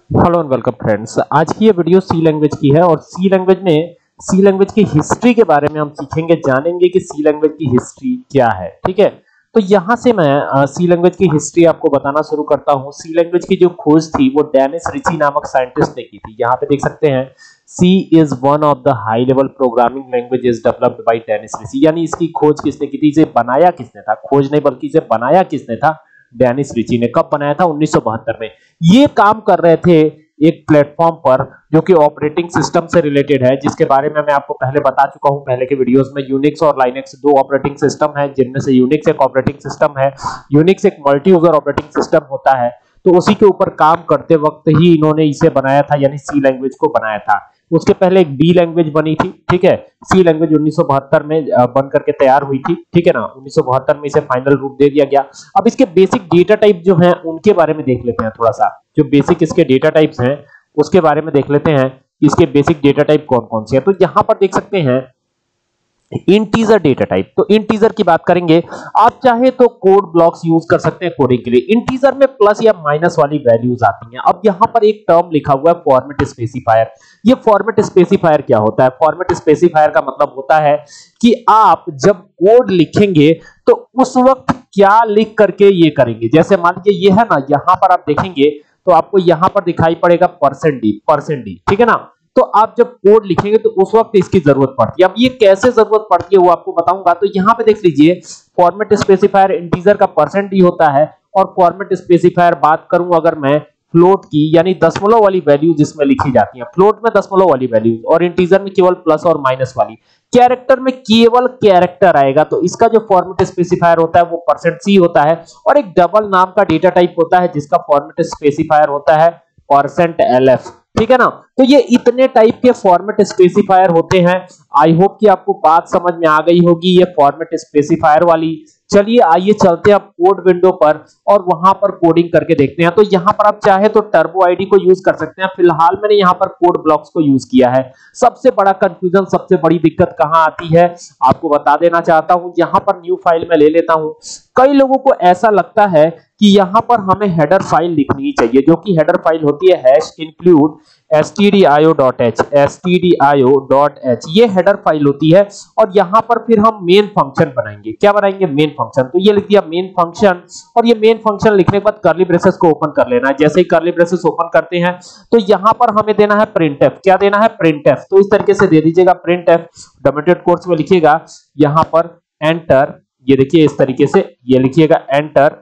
Hello and welcome friends. आज की ये वीडियो सी लैंग्वेज की है और सी लैंग्वेज की हिस्ट्री के बारे में हम सीखेंगे, जानेंगे कि सी लैंग्वेज की हिस्ट्री क्या है। ठीक है, तो यहां से मैं सी लैंग्वेज की हिस्ट्री आपको बताना शुरू करता हूं। सी लैंग्वेज की जो खोज थी वो डेनिस रिची नामक साइंटिस्ट ने की थी। यहाँ पे देख सकते हैं, C is one of the high level programming languages developed by Dennis Ritchie. यानी इसकी खोज किसने की थी, इसे बनाया किसने था, खोज नहीं बल्कि इसे बनाया किसने था, डेनिस रिची ने। कब बनाया था? 1972 में। ये काम कर रहे थे एक प्लेटफॉर्म पर जो कि ऑपरेटिंग सिस्टम से रिलेटेड है, जिसके बारे में मैं आपको पहले बता चुका हूं पहले के वीडियोस में। यूनिक्स और लाइनेक्स दो ऑपरेटिंग सिस्टम है, जिनमें से यूनिक्स एक ऑपरेटिंग सिस्टम है। यूनिक्स एक मल्टी यूजर ऑपरेटिंग सिस्टम होता है, तो उसी के ऊपर काम करते वक्त ही इन्होंने इसे बनाया था, यानी सी लैंग्वेज को बनाया था। उसके पहले एक डी लैंग्वेज बनी थी। ठीक है, सी लैंग्वेज 1972 में बन करके तैयार हुई थी। ठीक है ना, 1972 में इसे फाइनल रूप दे दिया गया। अब इसके बेसिक डेटा टाइप जो हैं उनके बारे में देख लेते हैं थोड़ा सा। जो बेसिक इसके डेटा टाइप्स हैं उसके बारे में देख लेते हैं, इसके बेसिक डेटा टाइप कौन कौन से हैं। तो यहां पर देख सकते हैं इंटीजर डेटा टाइप। तो इंटीजर की बात करेंगे, आप चाहे तो कोड ब्लॉक्स यूज कर सकते हैं कोडिंग के लिए। इंटीजर में प्लस या माइनस वाली वैल्यूज आती हैं। अब यहां पर एक टर्म लिखा हुआ है फॉर्मेट स्पेसिफायर। ये फॉर्मेट स्पेसिफायर क्या होता है? फॉर्मेट स्पेसिफायर का मतलब होता है कि आप जब कोड लिखेंगे तो उस वक्त क्या लिख करके ये करेंगे। जैसे मान लीजिए ये है ना, यहां पर आप देखेंगे तो आपको यहां पर दिखाई पड़ेगा %d। ठीक है ना, तो आप जब कोड लिखेंगे तो उस वक्त इसकी जरूरत पड़ती है। अब ये कैसे जरूरत पड़ती है वो आपको बताऊंगा। तो यहां पे देख लीजिए, फॉर्मेट स्पेसिफायर इंटीजर का %d होता है, और फॉर्मेट स्पेसिफायर बात करूं अगर मैं फ्लोट की, यानी दशमलव वाली वैल्यू जिसमें लिखी जाती है। फ्लोट में दशमलव वाली वैल्यू और इंटीजर में केवल प्लस और माइनस वाली। कैरेक्टर में केवल कैरेक्टर आएगा, तो इसका जो फॉर्मेट स्पेसिफायर होता है वो %c होता है। और एक डबल नाम का डेटा टाइप होता है जिसका फॉर्मेट स्पेसिफायर होता है %lf। ठीक है ना, तो ये इतने टाइप के फॉर्मेट स्पेसिफायर होते हैं। आई होप कि आपको बात समझ में आ गई होगी ये फॉर्मेट स्पेसिफायर वाली। चलिए आइए चलते हैं अब कोड विंडो पर और वहां पर कोडिंग करके देखते हैं। तो यहां पर आप चाहे तो टर्बो आईडी को यूज कर सकते हैं। फिलहाल मैंने यहां पर कोड ब्लॉक्स को यूज किया है। सबसे बड़ा कंफ्यूजन, सबसे बड़ी दिक्कत कहां आती है आपको बता देना चाहता हूं। यहां पर न्यू फाइल में ले लेता हूं। कई लोगों को ऐसा लगता है कि यहां पर हमें हेडर फाइल लिखनी चाहिए, जो कि हेडर फाइल होती है #include stdio.h। ये हेडर फाइल होती है और यहां पर फिर हम मेन फंक्शन बनाएंगे। क्या बनाएंगे? Main function. तो ये लिख दिया मेन फंक्शन, और ये मेन फंक्शन लिखने के बाद कर्ली ब्रेसेस को ओपन कर लेना है। जैसे ही कर्ली ब्रेसेस ओपन करते हैं तो यहां पर हमें देना है printf। क्या देना है? printf। तो इस तरीके से दे दीजिएगा printf, डबल कोट्स में लिखिएगा यहां पर एंटर। ये देखिए इस तरीके से ये लिखिएगा एंटर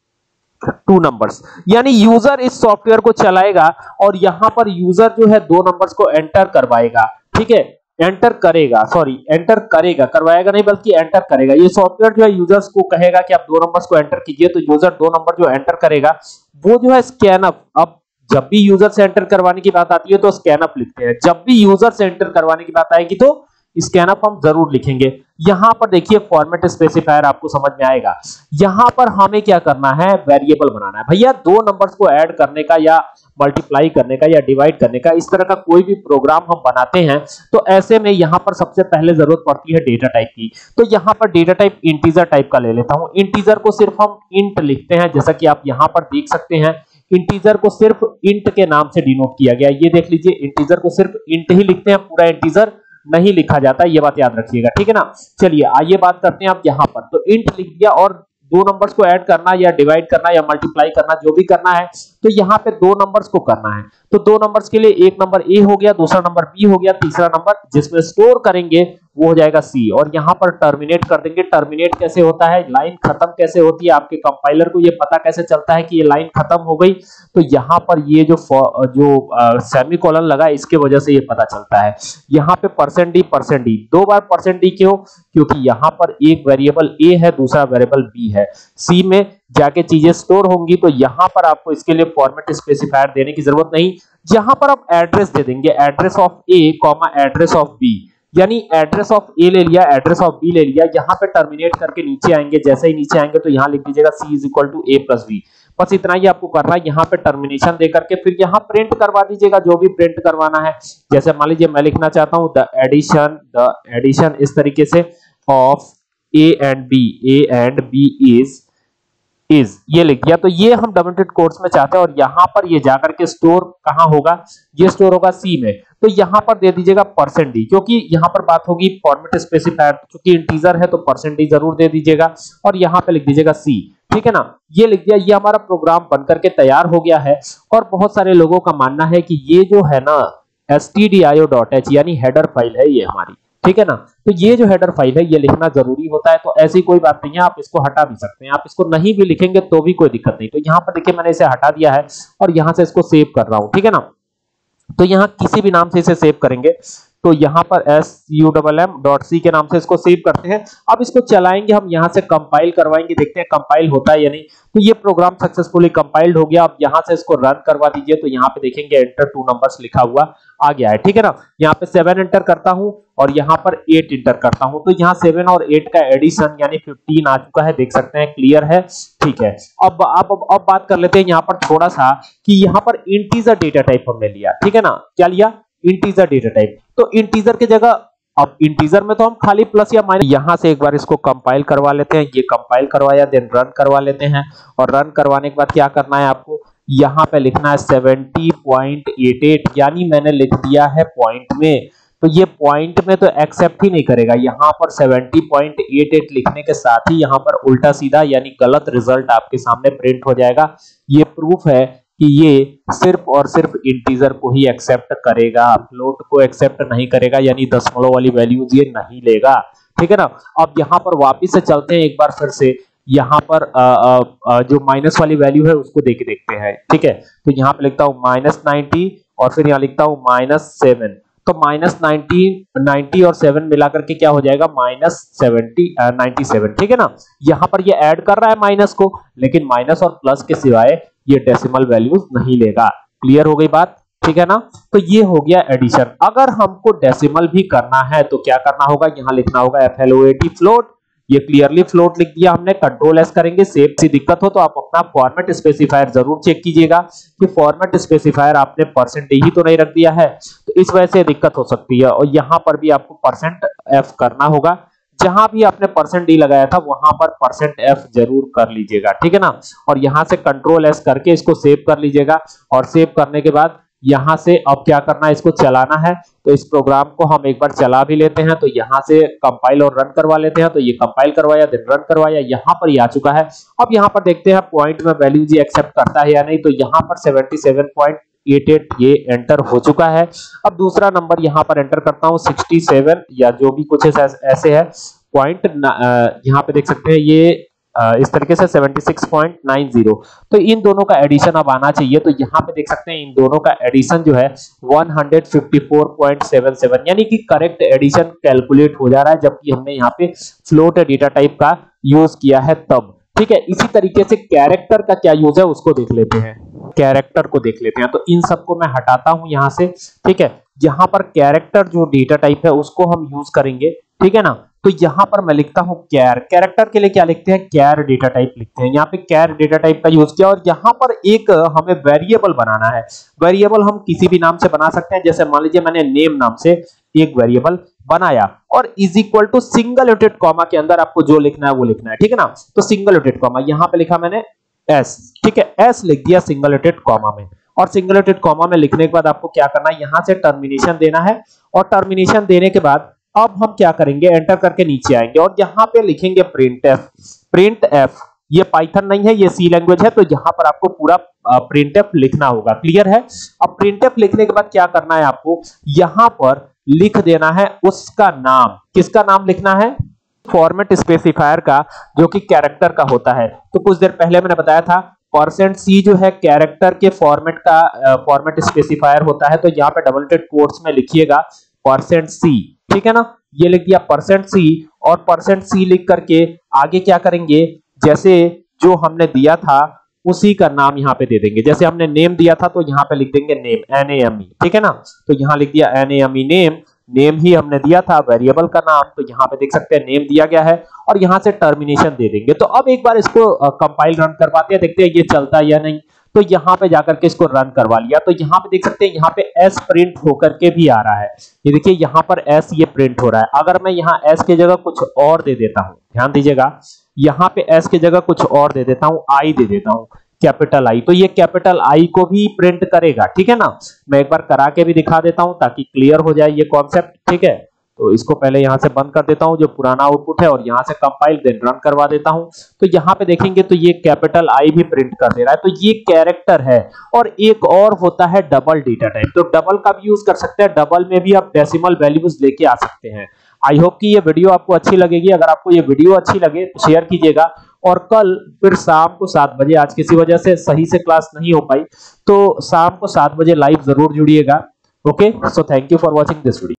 2 नंबर्स, यानी यूजर इस सॉफ्टवेयर को चलाएगा और यहां पर यूजर जो है 2 नंबर्स को एंटर करवाएगा। ठीक है, एंटर करेगा, सॉरी एंटर करेगा, करवाएगा नहीं बल्कि एंटर करेगा। ये सॉफ्टवेयर जो है यूजर्स को कहेगा कि आप 2 नंबर्स को एंटर कीजिए, तो यूजर 2 नंबर जो एंटर करेगा वो जो है स्कैनअप। अब जब भी यूजर से एंटर करवाने की बात आती है तो स्कैनअप लिखते हैं, जब भी यूजर से एंटर करवाने की बात आएगी तो स्कैनअप हम जरूर लिखेंगे। यहां पर देखिए फॉर्मेट स्पेसिफायर आपको समझ में आएगा। यहां पर हमें क्या करना है? वेरिएबल बनाना है। भैया 2 नंबर्स को ऐड करने का या मल्टीप्लाई करने का या डिवाइड करने का, इस तरह का कोई भी प्रोग्राम हम बनाते हैं तो ऐसे में यहां पर सबसे पहले जरूरत पड़ती है डेटा टाइप की। तो यहां पर डेटा टाइप इंटीजर टाइप का ले लेता हूं। इंटीजर को सिर्फ हम इंट लिखते हैं, जैसा कि आप यहां पर देख सकते हैं। इंटीजर को सिर्फ इंट के नाम से डिनोट किया गया। ये देख लीजिए, इंटीजर को सिर्फ इंट ही लिखते हैं, पूरा इंटीजर नहीं लिखा जाता, ये बात याद रखिएगा। ठीक है ना, चलिए आइए बात करते हैं आप यहां पर। तो इंट लिख दिया, और 2 नंबर्स को ऐड करना या डिवाइड करना या मल्टीप्लाई करना जो भी करना है, तो यहां पे 2 नंबर्स को करना है। तो 2 नंबर्स के लिए एक नंबर ए हो गया, दूसरा नंबर बी हो गया, तीसरा नंबर जिसमें स्टोर करेंगे वो हो जाएगा सी। और यहां पर टर्मिनेट कर देंगे। टर्मिनेट कैसे होता है, लाइन खत्म कैसे होती है, आपके कंपाइलर को ये पता कैसे चलता है कि ये लाइन खत्म हो गई? तो यहां पर ये जो सेमीकोलन लगा इसके वजह से ये पता चलता है। यहां पे %d 2 बार %d क्यों? क्योंकि यहां पर एक वेरिएबल ए है, दूसरा वेरिएबल बी है। सी में जाके चीजें स्टोर होंगी, तो यहां पर आपको इसके लिए फॉर्मेट स्पेसिफायर देने की जरूरत नहीं। यहां पर आप एड्रेस दे देंगे, address of A comma address of B. यानी एड्रेस ऑफ ए ले लिया, एड्रेस ऑफ बी ले लिया। यहां पे टर्मिनेट करके नीचे आएंगे, जैसे ही नीचे आएंगे तो यहां लिख दीजिएगा c = a + b। बस इतना ही आपको करना है। यहां पे टर्मिनेशन दे करके फिर यहां प्रिंट करवा दीजिएगा जो भी प्रिंट करवाना है। जैसे मान लीजिए मैं लिखना चाहता हूं द एडिशन इस तरीके से of a and b is is, ये लिख दिया। तो ये हम डबल इंडेड कोट्स में चाहते हैं और यहां पर ये जाकर के स्टोर कहां होगा, ये स्टोर होगा सी में। तो यहां पर दे दीजिएगा %d, क्योंकि यहां पर बात होगी फॉर्मेट स्पेसिफायर, क्योंकि इंटीजर है तो %d जरूर दे दीजिएगा और यहां पे लिख दीजिएगा सी, ठीक है ना। ये लिख दिया, ये हमारा प्रोग्राम बनकर के तैयार हो गया है। और बहुत सारे लोगों का मानना है कि ये जो है ना stdio.h यानी हेडर फाइल है ये हमारी, ठीक है ना। तो ये जो हेडर फाइल है ये लिखना जरूरी होता है। तो ऐसी कोई बात नहीं है, आप इसको हटा भी सकते हैं, आप इसको नहीं भी लिखेंगे तो भी कोई दिक्कत नहीं। तो यहाँ पर देखिए मैंने इसे हटा दिया है और यहाँ से इसको सेव कर रहा हूँ, ठीक है ना। तो यहाँ किसी भी नाम से इसे सेव करेंगे, तो यहाँ पर SUMM.C के नाम से इसको सेव करते हैं। अब इसको चलाएंगे हम, यहाँ से कंपाइल करवाएंगे, देखते हैं कंपाइल होता है या नहीं। तो ये प्रोग्राम सक्सेसफुली कंपाइल्ड हो गया। अब यहाँ से इसको रन करवा दीजिए, तो यहाँ पे देखेंगे एंटर 2 नंबर्स लिखा हुआ आ गया है, ठीक है ना। यहाँ पे 7 एंटर करता हूँ और यहाँ पर 8 एंटर करता हूँ, तो यहाँ 7 और 8 का एडिशन यानी 15 आ चुका है, देख सकते हैं, क्लियर है, ठीक है। अब बात कर लेते हैं यहाँ पर थोड़ा सा कि यहाँ पर इंटीजर डेटा टाइप हमने लिया, ठीक है ना। क्या लिया, इंटीजर डेटा टाइप। तो इंटीजर की जगह, अब इंटीजर में तो हम खाली प्लस या माइनस, यहां से एक बार इसको कंपाइल करवा लेते हैं। ये कंपाइल करवाया, देन रन करवा लेते हैं। और रन करवाने के बाद क्या करना है आपको, यहां पे लिखना है 70.88, यानी मैंने लिख दिया है पॉइंट में। तो ये पॉइंट में तो एक्सेप्ट ही नहीं करेगा, यहां पर 70.88 लिखने के साथ ही यहां पर उल्टा सीधा यानी गलत रिजल्ट आपके सामने प्रिंट हो जाएगा। ये प्रूफ है कि ये सिर्फ और सिर्फ इंटीजर को ही एक्सेप्ट करेगा, फ्लोट को एक्सेप्ट नहीं करेगा, यानी दशमलव वाली वैल्यूज ये नहीं लेगा, ठीक है ना। अब यहाँ पर वापिस से चलते हैं एक बार फिर से, यहाँ पर जो माइनस वाली वैल्यू है उसको देख के देखते हैं, ठीक है। तो यहाँ पे लिखता हूँ -90 और फिर यहाँ लिखता हूँ -7। तो -90 और 7 मिलाकर के क्या हो जाएगा, -97, ठीक है ना। यहाँ पर ये ऐड कर रहा है माइनस को, लेकिन माइनस और प्लस के सिवाय ये डेसिमल वैल्यूज नहीं लेगा। क्लियर हो गई बात, ठीक है ना। तो ये हो गया एडिशन। अगर हमको डेसिमल भी करना है तो क्या करना होगा, यहाँ लिखना होगा FLOAT फ्लोट। ये क्लियरली फ्लोट लिख दिया हमने, कंट्रोल एस करेंगे। सेव से दिक्कत हो तो आप अपना फॉर्मेट स्पेसिफायर जरूर चेक कीजिएगा कि फॉर्मेट स्पेसिफायर आपने % ही तो नहीं रख दिया है, तो इस वजह से दिक्कत हो सकती है। और यहाँ पर भी आपको %f करना होगा, जहां भी आपने %d लगाया था वहां पर %f जरूर कर लीजिएगा, ठीक है ना। और यहां से कंट्रोल एस करके इसको सेव कर लीजिएगा। और सेव करने के बाद यहां से अब क्या करना है, इसको चलाना है। तो इस प्रोग्राम को हम एक बार चला भी लेते हैं। तो यहां से कंपाइल और रन करवा लेते हैं। तो ये कंपाइल करवाया, देन रन करवाया, यहां पर ये आ चुका है। अब यहां पर देखते हैं पॉइंट में वैल्यू जी एक्सेप्ट करता है या नहीं। तो यहां पर 77.88 ये एंटर हो चुका है। अब दूसरा नंबर यहां पर एंटर करता हूं 67 या जो भी कुछ ऐसे है पॉइंट, यहां पे देख सकते हैं ये इस तरीके से 76.90। तो इन दोनों का एडिशन अब आना चाहिए। तो यहाँ पे देख सकते हैं इन दोनों का एडिशन जो है 154.77, यानी कि करेक्ट एडिशन कैलकुलेट हो जा रहा है, जबकि हमने यहाँ पे फ्लोट डेटा टाइप का यूज किया है तब, ठीक है। इसी तरीके से कैरेक्टर का क्या यूज है उसको देख लेते हैं, कैरेक्टर को देख लेते हैं। तो इन सबको मैं हटाता हूं यहां से, ठीक है। यहां पर कैरेक्टर जो डेटा टाइप है उसको हम यूज करेंगे, ठीक है ना। तो यहां पर मैं लिखता हूं कैर, कैरेक्टर के लिए क्या लिखते हैं, कैर डेटा टाइप लिखते हैं। यहाँ पे कैर डेटा टाइप का यूज किया और यहाँ पर एक हमें वेरिएबल बनाना है। वेरिएबल हम किसी भी नाम से बना सकते हैं, जैसे मान लीजिए मैंने नेम नाम से एक वेरिएबल बनाया और इज इक्वल टू सिंगल यूटेड कॉमा के अंदर आपको जो लिखना है वो लिखना है, ठीक है ना। तो सिंगल यूटेड कॉमा यहाँ पे लिखा मैंने एस, ठीक है, एस लिख दिया सिंगल यूटेड कॉमा में। और सिंगल यूटेड कॉमा में लिखने के बाद आपको क्या करना है, यहां से टर्मिनेशन देना है। और टर्मिनेशन देने के बाद अब हम क्या करेंगे, एंटर करके नीचे आएंगे और यहां पे लिखेंगे printf। printf ये पाइथन नहीं है, ये सी लैंग्वेज है, तो यहां पर आपको पूरा printf लिखना होगा। क्लियर है। अब printf लिखने के बाद क्या करना है, आपको यहां पर लिख देना है उसका नाम। किसका नाम लिखना है, फॉर्मेट स्पेसिफायर का, जो कि कैरेक्टर का होता है। तो कुछ देर पहले मैंने बताया था %c जो है कैरेक्टर के फॉर्मेट का फॉर्मेट स्पेसिफायर होता है। तो यहाँ पे डबल इंटेड कोट्स में लिखिएगा %c, ठीक है ना। ये लिख दिया %c और %c लिख करके आगे क्या करेंगे, जैसे जो हमने दिया था उसी का नाम यहाँ पे दे देंगे। जैसे हमने नेम दिया था तो यहाँ पे लिख देंगे नेम, NAME, ठीक है ना। तो यहाँ लिख दिया NAME नेम, नेम ही हमने दिया था वेरिएबल का नाम। तो यहाँ पे देख सकते हैं नेम दिया गया है और यहाँ से टर्मिनेशन दे देंगे। तो अब एक बार इसको कंपाइल रन करवाते हैं, देखते हैं ये चलता है या नहीं। तो यहाँ पे जाकर के इसको रन करवा लिया। तो यहाँ पे देख सकते हैं यहाँ पे S प्रिंट होकर के भी आ रहा है। ये देखिए यहाँ पर S ये प्रिंट हो रहा है। अगर मैं यहाँ S की जगह कुछ और दे देता हूँ, ध्यान दीजिएगा, यहां पे एस की जगह कुछ और दे देता हूं, आई दे देता हूं, कैपिटल आई। तो ये कैपिटल आई को भी प्रिंट करेगा, ठीक है ना। मैं एक बार करा के भी दिखा देता हूं ताकि क्लियर हो जाए ये कॉन्सेप्ट, ठीक है। तो इसको पहले यहां से बंद कर देता हूं जो पुराना आउटपुट है, और यहां से कंपाइल देन रन करवा देता हूं। तो यहां पे देखेंगे तो ये कैपिटल आई भी प्रिंट कर दे रहा है। तो ये कैरेक्टर है। और एक और होता है डबल डेटा टाइप। तो डबल का भी यूज कर सकते हैं, डबल में भी आप डेसिमल वैल्यूज लेके आ सकते हैं। आई होप कि ये वीडियो आपको अच्छी लगेगी। अगर आपको ये वीडियो अच्छी लगे तो शेयर कीजिएगा, और कल फिर शाम को 7 बजे, आज किसी वजह से सही से क्लास नहीं हो पाई, तो शाम को 7 बजे लाइव जरूर जुड़िएगा। Okay, so thank you for watching this video.